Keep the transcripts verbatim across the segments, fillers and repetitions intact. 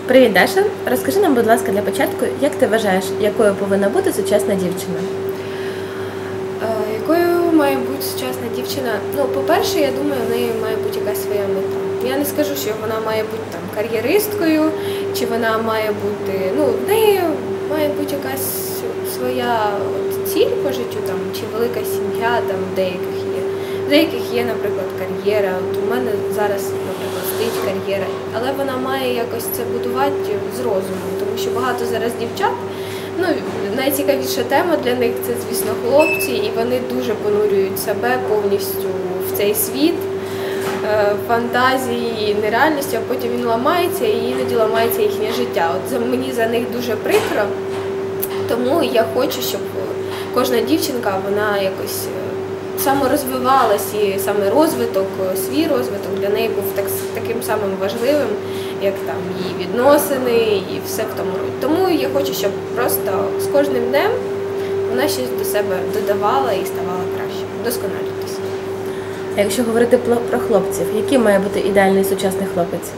Привіт, Даша. Розкажи нам, будь ласка, для початку, як ти вважаєш, якою повинна бути сучасна дівчина? Е, Якою має бути сучасна дівчина? Ну, по-перше, я думаю, в неї має бути якась своя мета. Я не скажу, що вона має бути там кар'єристкою, чи вона має бути, ну, в неї має бути якась своя от, ціль по життю, там, чи велика сім'я, там, в деяких є. В деяких є, наприклад, кар'єра. От у мене зараз, наприклад, стоїть кар'єра, але вона має якось це будувати з розумом, тому що багато зараз дівчат, ну, найцікавіша тема для них це, звісно, хлопці, і вони дуже понурюють себе повністю в цей світ фантазії, нереальності, а потім він ламається і іноді ламається їхнє життя. От за, мені за них дуже прикро, тому я хочу, щоб кожна дівчинка, вона якось саморозвивалась, і саме розвиток, свій розвиток для неї був так, таким самим важливим, як там її відносини і все в тому роді. Тому я хочу, щоб просто з кожним днем вона щось до себе додавала і ставала краще, вдосконалюватися. А якщо говорити про хлопців, який має бути ідеальний сучасний хлопець?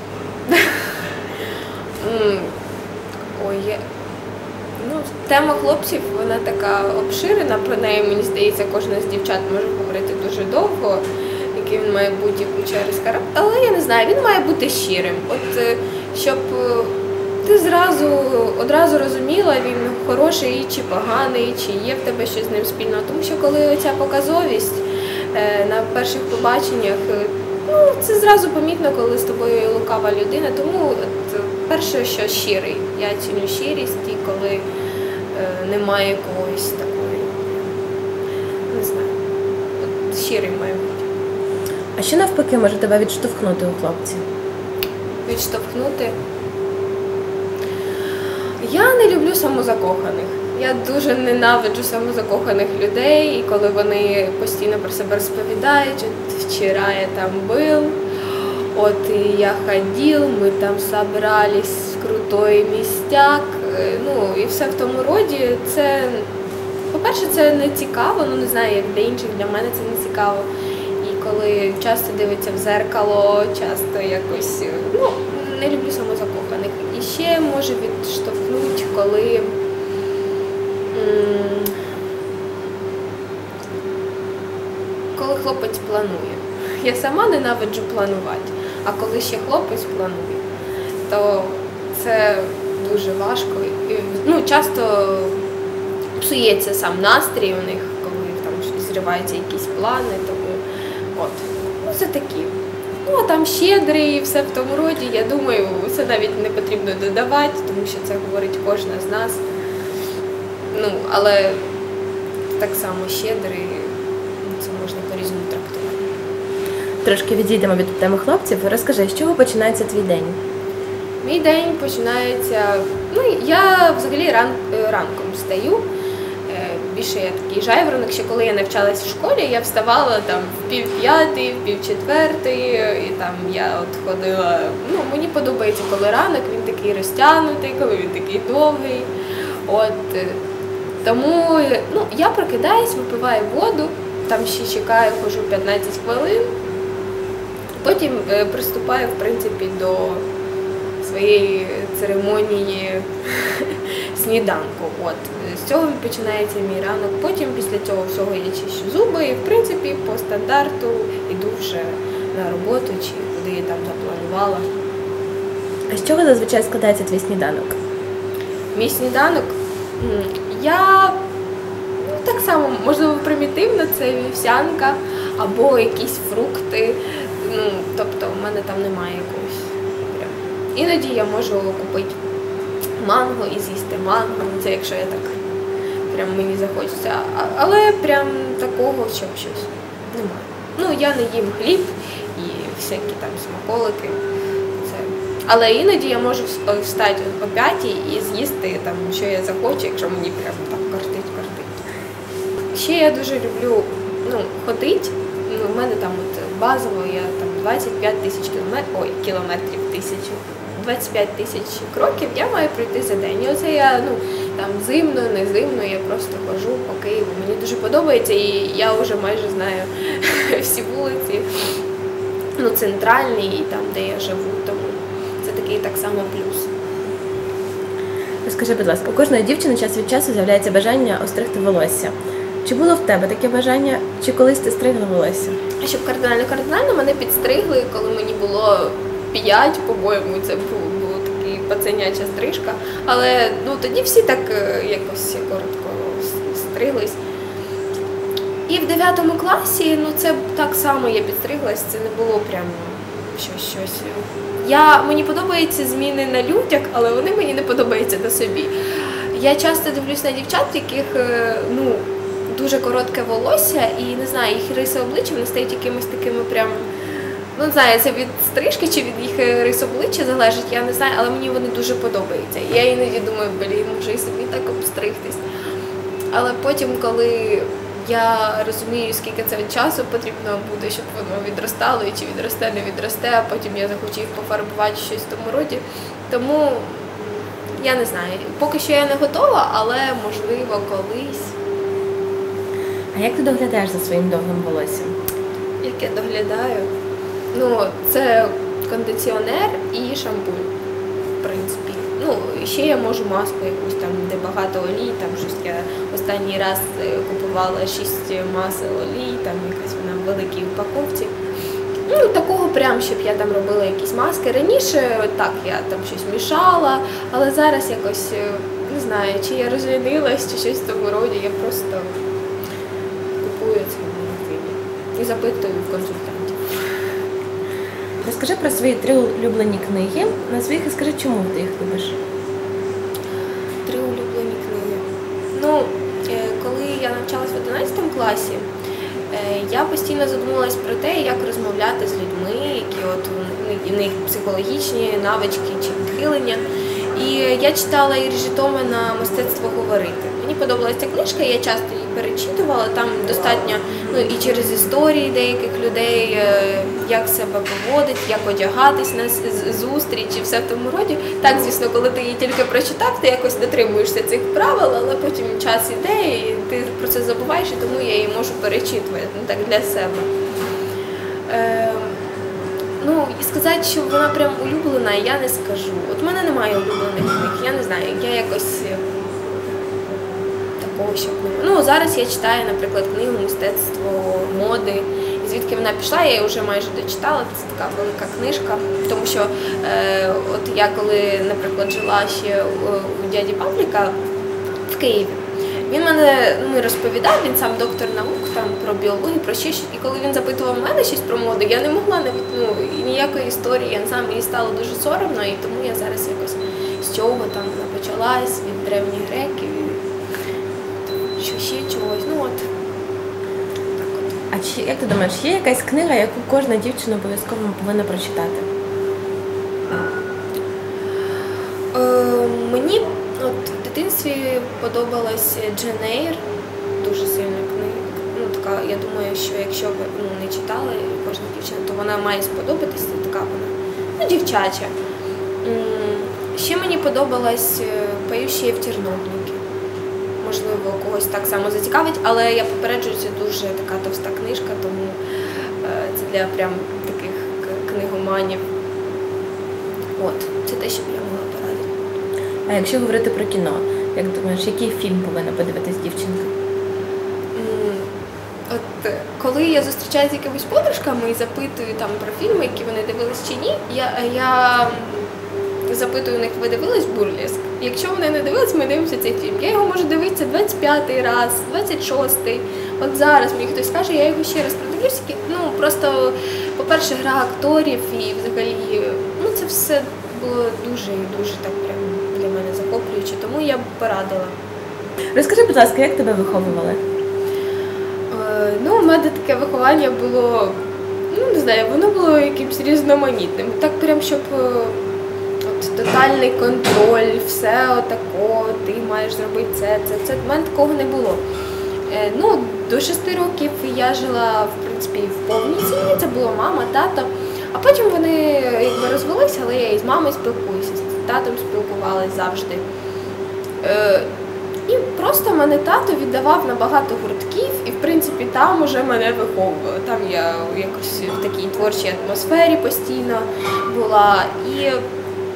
Ой, ну, тема хлопців, вона така обширена, про неї, мені здається, кожна з дівчат може говорити дуже довго, який він має бути, куча характер. Але я не знаю, він має бути щирим. От, щоб ти зразу, одразу розуміла, він хороший чи поганий, чи є в тебе щось з ним спільного. Тому що коли оця показовість на перших побаченнях, ну, це зразу помітно, коли з тобою лукава людина. Тому от, перше, що щирий. Я ціню щирість, і коли е, немає якогось такої, не знаю, от, щирий має бути. А що навпаки може тебе відштовхнути у хлопці? Відштовхнути? Я не люблю самозакоханих. Я дуже ненавиджу самозакоханих людей, і коли вони постійно про себе розповідають, от вчора я там був, от я ходив, ми там собрались в крутой містяк, ну і все в тому роді. Це, по-перше, це не цікаво, ну не знаю, як для інших, для мене це не цікаво. І коли часто дивиться в зеркало, часто якось, ну, не люблю самозакоханих. І ще може відштовхнути, коли коли хлопець планує. Я сама ненавиджу планувати, а коли ще хлопець планує, то це дуже важко. І, ну, часто псується сам настрій у них, коли там зриваються якісь плани, тому от. Ну, це такі. Ну, а там щедрий і все в тому роді, я думаю, це навіть не потрібно додавати, тому що це говорить кожна з нас. Ну, але так само щедрий, це можна по-різному трактувати. Трошки відійдемо від теми хлопців. Розкажи, з чого починається твій день? Мій день починається, ну, я взагалі ран, ранком встаю. Більше я такий жайворонок, ще коли я навчалась в школі, я вставала там в пів п'ятий, в пів четвертий, і там я от ходила, ну, мені подобається, коли ранок, він такий розтягнутий, коли він такий довгий. От, тому, ну, я прокидаюсь, випиваю воду, там ще чекаю, хожу п'ятнадцять хвилин, потім приступаю, в принципі, до своєї церемонії сніданку. От. З цього починається мій ранок, потім після цього всього я чищу зуби і, в принципі, по стандарту йду вже на роботу, чи куди я там запланувала. А з чого зазвичай складається твій сніданок? Мій сніданок? Я, ну, так само, можливо, примітивно, це вівсянка або якісь фрукти, ну, тобто в мене там немає якогось прям. Іноді я можу купити манго і з'їсти манго, це якщо я так, прям мені захочеться, а, але прям такого, щоб щось немає. Ну, я не їм хліб і всякі там смаколики. Але іноді я можу встати о п'ятій і з'їсти там, що я захочу, якщо мені прям так кортить-кортить. Ще я дуже люблю, ну, ходити. Ну, в мене там от базово я там двадцять п'ять тисяч кілометрів, ой, кілометрів тисячу, двадцять п'ять тисяч кроків я маю пройти за день. І оце я, ну, там зимно, не зимно, я просто ходжу по Києву. Мені дуже подобається, і я вже майже знаю всі вулиці, ну, центральні і там, де я живу, тому це такий так само плюс. Розкажи, будь ласка, у кожної дівчини час від часу з'являється бажання остригти волосся. Чи було в тебе таке бажання, чи колись ти стригла волосся? А щоб кардинально-кардинально мене підстригли, коли мені було п'ять, по-моєму, це був, був такий пацаняча стрижка. Але ну, тоді всі так е, якось коротко стриглись. І в дев'ятому класі, ну це так само я підстриглась, це не було прям щось щось. Я, мені подобаються зміни на людях, але вони мені не подобаються на собі. Я часто дивлюсь на дівчат, в яких е, ну, дуже коротке волосся, і не знаю, їх риси обличчя, вони стають якимись такими прям, ну не знаю, це від стрижки чи від їх рис обличчя залежить, я не знаю, але мені вони дуже подобаються. І я іноді думаю, блін, може і собі так обстригтись. Але потім, коли я розумію, скільки це від часу потрібно буде, щоб воно відростало, і чи відросте, не відросте, а потім я захотів пофарбувати щось в тому роді. Тому я не знаю, поки що я не готова, але можливо колись. А як ти доглядаєш за своїм довгим волоссям? Як я доглядаю? Ну, це кондиціонер і шампунь, в принципі. Ну, ще я можу маску якусь там, де багато олій, там щось я останній раз купувала шість масел олій, там якась вона в великій упаковці. Ну, такого прям, щоб я там робила якісь маски. Раніше так, я там щось мішала, але зараз якось, не знаю, чи я розлінилась, чи щось в тому роді, я просто купую це в магазині і запитую в консультантів. Розкажи про свої три улюблені книги, назви їх і скажи, чому ти їх любиш. Три улюблені книги. Ну, коли я навчалась в одинадцятому класі, я постійно задумувалась про те, як розмовляти з людьми, які от у них психологічні навички чи відхилення. І я читала Іржі Житомина «Мистецтво говорити». Мені подобалася ця книжка, я часто її перечитувала, там достатньо, ну і через історії деяких людей, як себе поводить, як одягатись на зустрічі, все в тому роді. Так, звісно, коли ти її тільки прочитав, ти якось дотримуєшся цих правил, але потім час іде, і ти про це забуваєш, і тому я її можу перечитувати, ну так, для себе. Е Ну, і сказати, що вона прям улюблена, я не скажу. От в мене немає улюблених книг, я не знаю, я якось такого, щоб не... Ну, зараз я читаю, наприклад, книгу «Мистецтво моди». І звідки вона пішла, я її вже майже дочитала, це така велика книжка. Тому що е, от я коли, наприклад, жила ще у, у дяді Павліка в Києві, він мене ну, розповідав, він сам доктор наук там, про біологію, про ще щось. І коли він запитував мене щось про моду, я не могла навіть ну, ніякої історії, я не знаю, мені стало дуже соромно, і тому я зараз якось з чого там вона почалась, від древніх греків, і що ще чогось. Ну от. Так от. А чи, як ти думаєш, є якась книга, яку кожна дівчина обов'язково повинна прочитати? Е, мені от в дитинстві подобалась Джейн Ейр, дуже сильна книга. Ну, така, я думаю, що якщо ви ну, не читали кожна дівчина, то вона має сподобатися, така вона, ну, дівчача. Ще мені подобалась «Поющие в Терновнике». Можливо, когось так само зацікавить, але я попереджую, це дуже така товста книжка, тому це для прям таких книгоманів. От, це те, що б я могла порадити. А якщо говорити про кіно, як думаєш, який фільм повинна подивитись дівчинка? От коли я зустрічаюся з якимись подружками і запитую там про фільми, які вони дивились чи ні, я, я запитую у них, ви дивились «Бурлеск»? Якщо вони не дивились, ми дивимося цей фільм. Я його можу дивитися двадцять п'ятий раз, двадцять шостий. От зараз мені хтось каже, я його ще раз продивлюсь. Ну, просто, по-перше, гра акторів і взагалі, ну, це все було дуже і дуже так прям для мене захоплююче, тому я б порадила. Розкажи, будь ласка, як тебе виховували? Е, ну, у мене таке виховання було, ну, не знаю, воно було якимось різноманітним. Так прям, щоб от, тотальний контроль, все отако, ти маєш зробити це, це, це. В мене такого не було. Е, ну, до шести років я жила, в принципі, в повній сім'ї, це була мама, тато. А потім вони якби розвелися, але я і з мамою спілкуюся, з татом спілкувалась завжди. Е, і просто мене тато віддавав на багато гуртків, і в принципі там уже мене виховували. Там я якось в такій творчій атмосфері постійно була. І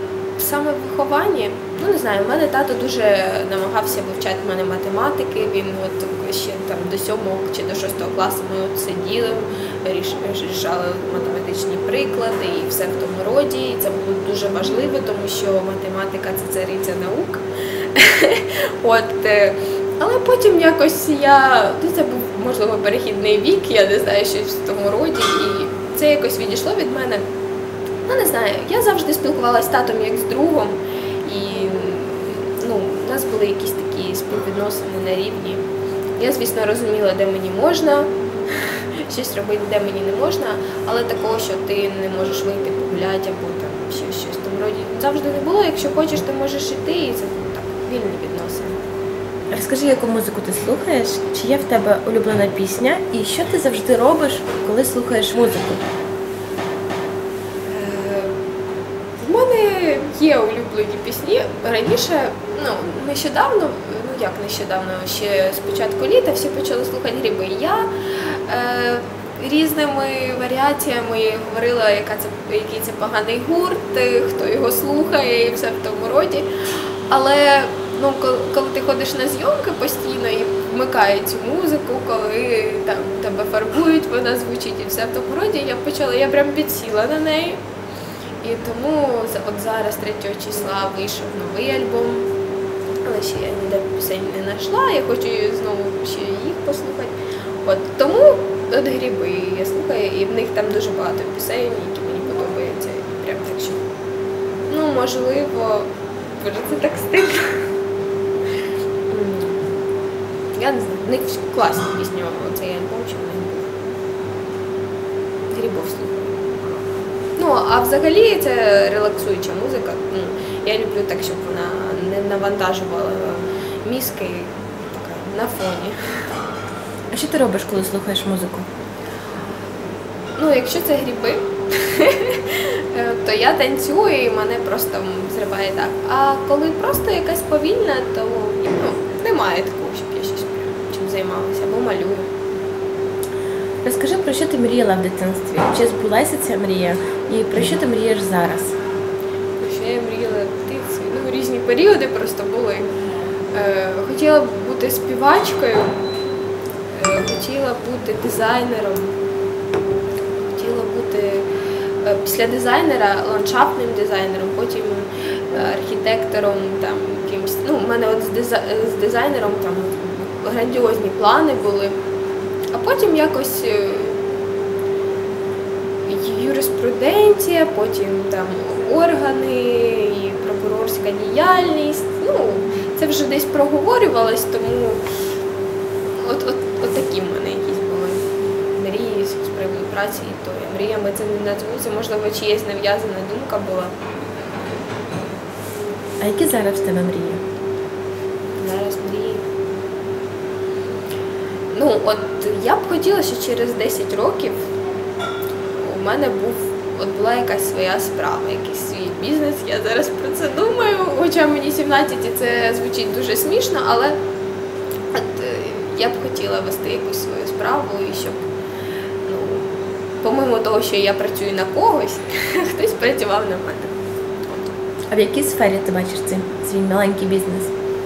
саме в вихованні, ну не знаю, в мене тато дуже намагався вивчати в мене математики, він от ще там до сьомого чи до шостого класу ми от сиділи, ріш- рішали математичні приклади і все в тому роді. І це було дуже важливо, тому що математика – це цариця наук. От, е, але потім якось я, ну це був, можливо, перехідний вік, я не знаю, щось в тому роді, і це якось відійшло від мене. Ну, не знаю, я завжди спілкувалася з татом як з другом, і ну, у нас були якісь такі співвідносини на рівні. Я, звісно, розуміла, де мені можна щось робити, де мені не можна, але такого, що ти не можеш вийти погуляти або там щось, щось в тому роді, завжди не було. Якщо хочеш, ти можеш іти, і це так, вільні відносини. Розкажи, яку музику ти слухаєш, чи є в тебе улюблена пісня, і що ти завжди робиш, коли слухаєш музику? В мене є улюблені пісні. Раніше, ну, нещодавно, ну як нещодавно, ще з початку літа всі почали слухати Гриби. Я е, різними варіаціями говорила, яка це, який це поганий гурт, хто його слухає і все в тому роді. Але ну, коли, коли ти ходиш на зйомки постійно і вмикають цю музику, коли там тебе фарбують, вона звучить і все в тому роді, я почала, я прям підсіла на неї. І тому от зараз, третього числа, вийшов новий альбом, але ще я ніде пісень не знайшла, я хочу знову ще їх послухати. От, тому от Гриби я слухаю, і в них там дуже багато пісень, які мені подобаються. І прям так, що, ну, можливо, боже, це так стильно. Я не знаю, в них класні пісні, оцей альбом, чи в них був. Грибов слухаю. Ну, а взагалі це релаксуюча музика. Ну, я люблю так, щоб вона не навантажувала мізки така, на фоні. А що ти робиш, коли слухаєш музику? Ну, якщо це Гриби, то я танцюю і мене просто зриває так. А коли просто якась повільна, то ну, немає такого, щоб я щось чим займалася або малюю. Розкажи, про що ти мріяла в дитинстві? Чи збулася ця мрія? І про що ти мрієш зараз? Про що я мріяла в дитинстві? Ну, різні періоди просто були. Е, хотіла б бути співачкою, е, хотіла бути дизайнером, хотіла бути е, після дизайнера ландшафтним дизайнером, потім е, архітектором, там, якимсь. Ну, у мене от з, дизай... з дизайнером там грандіозні плани були. А потім якось юриспруденція, потім там органи і прокурорська діяльність. Ну, це вже десь проговорювалось, тому от, от, от такі в мене якісь були мрії з приводу праці, і то я мріями це не назву, це, можливо, чиєсь нав'язана думка була. А які зараз в тебе мрії? Зараз мрії. Ну, от я б хотіла, що через десять років у мене був, от була якась своя справа, якийсь свій бізнес. Я зараз про це думаю, хоча мені сімнадцять і це звучить дуже смішно, але от я б хотіла вести якусь свою справу і щоб, ну, помимо того, що я працюю на когось, хтось працював на мене. От. А в якій сфері ти бачиш цей свій маленький бізнес?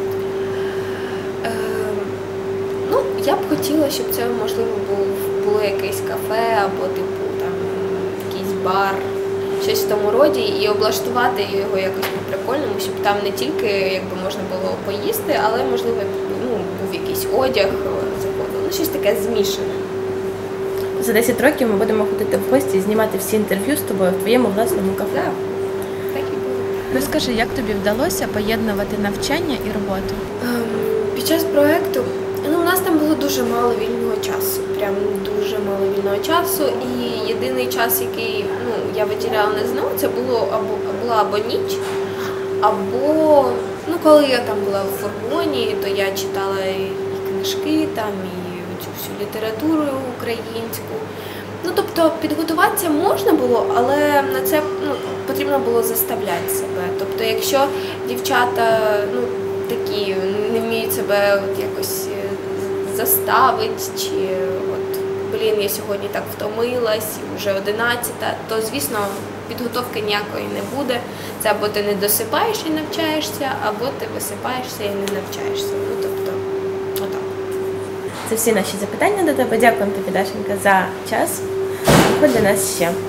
Я б хотіла, щоб це, можливо, був, було якесь кафе або типу там якийсь бар, щось в тому роді, і облаштувати його якось по-прикольному, щоб там не тільки якби можна було поїсти, але, можливо, ну, був якийсь одяг, заходило, ну, щось таке змішане. За десять років ми будемо ходити в гості і знімати всі інтерв'ю з тобою в твоєму власному кафе. Так, так і було. Розкажи, як тобі вдалося поєднувати навчання і роботу? Ем, під час проєкту ну, у нас там було дуже мало вільного часу, прям дуже мало вільного часу, і єдиний час, який ну, я виділяла на ЗНО, це було або, була або ніч, або, ну, коли я там була в фургоні, то я читала і книжки, там, і цю всю літературу українську. Ну, тобто, підготуватися можна було, але на це ну, потрібно було заставляти себе. Тобто, якщо дівчата, ну, такі не вміють себе от якось заставити, чи от, блін, я сьогодні так втомилась, вже одинадцята, то, звісно, підготовки ніякої не буде. Це або ти не досипаєш і навчаєшся, або ти висипаєшся і не навчаєшся. Ну, тобто, отак. Це всі наші запитання до тебе. Дякуємо тобі, Дашенька, за час. Приходь до нас ще.